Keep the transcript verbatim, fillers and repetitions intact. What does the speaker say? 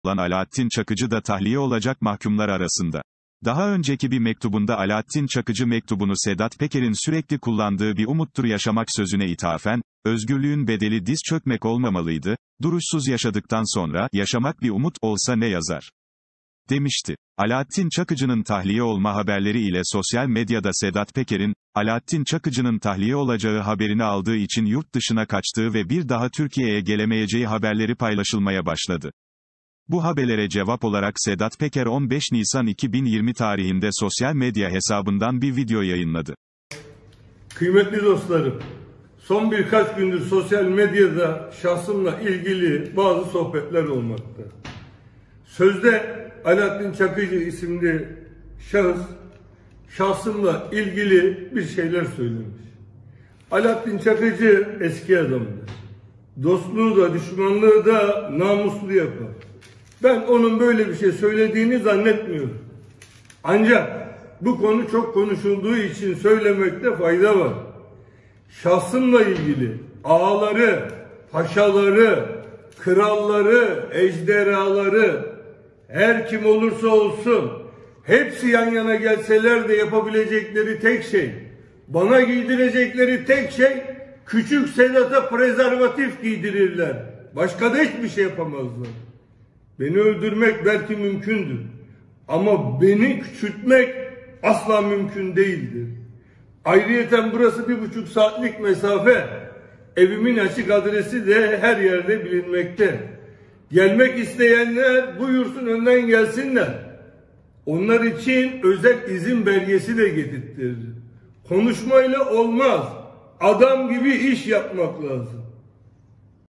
olan Alaaddin Çakıcı da tahliye olacak mahkumlar arasında. Daha önceki bir mektubunda Alaaddin Çakıcı mektubunu Sedat Peker'in sürekli kullandığı bir umuttur yaşamak sözüne ithafen, özgürlüğün bedeli diz çökmek olmamalıydı, duruşsuz yaşadıktan sonra, yaşamak bir umut olsa ne yazar? Demişti. Alaaddin Çakıcı'nın tahliye olma haberleri ile sosyal medyada Sedat Peker'in, Alaaddin Çakıcı'nın tahliye olacağı haberini aldığı için yurt dışına kaçtığı ve bir daha Türkiye'ye gelemeyeceği haberleri paylaşılmaya başladı. Bu haberlere cevap olarak Sedat Peker on beş Nisan iki bin yirmi tarihinde sosyal medya hesabından bir video yayınladı. Kıymetli dostlarım, son birkaç gündür sosyal medyada şahsımla ilgili bazı sohbetler olmakta. Sözde Alaaddin Çakıcı isimli şahıs, şahsımla ilgili bir şeyler söylemiş. Alaaddin Çakıcı eski adamdır. Dostluğu da düşmanlığı da namuslu yapar. Ben onun böyle bir şey söylediğini zannetmiyorum. Ancak bu konu çok konuşulduğu için söylemekte fayda var. Şahsımla ilgili ağaları, paşaları, kralları, ejderhaları, her kim olursa olsun, hepsi yan yana gelseler de yapabilecekleri tek şey, bana giydirecekleri tek şey, küçük Sedat'a prezervatif giydirirler. Başka da hiçbir şey yapamazlar. Beni öldürmek belki mümkündür. Ama beni küçültmek asla mümkün değildir. Ayrıyeten burası bir buçuk saatlik mesafe. Evimin açık adresi de her yerde bilinmekte. Gelmek isteyenler buyursun, önden gelsinler. Onlar için özel izin belgesi de getirtirir. Konuşmayla olmaz. Adam gibi iş yapmak lazım.